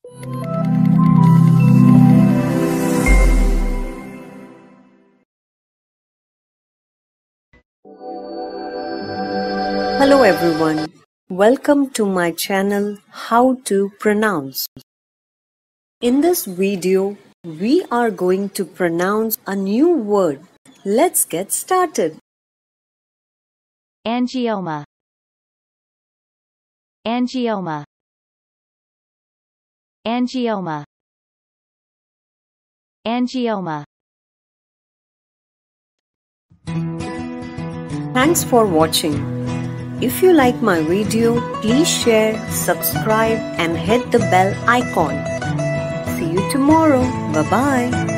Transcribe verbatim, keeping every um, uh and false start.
Hello everyone, welcome to my channel How to Pronounce. In this video, we are going to pronounce a new word. Let's get started. Angioma. Angioma. Angioma. Angioma. Thanks for watching. If you like my video, please share, subscribe and hit the bell icon. See you tomorrow. Bye-bye.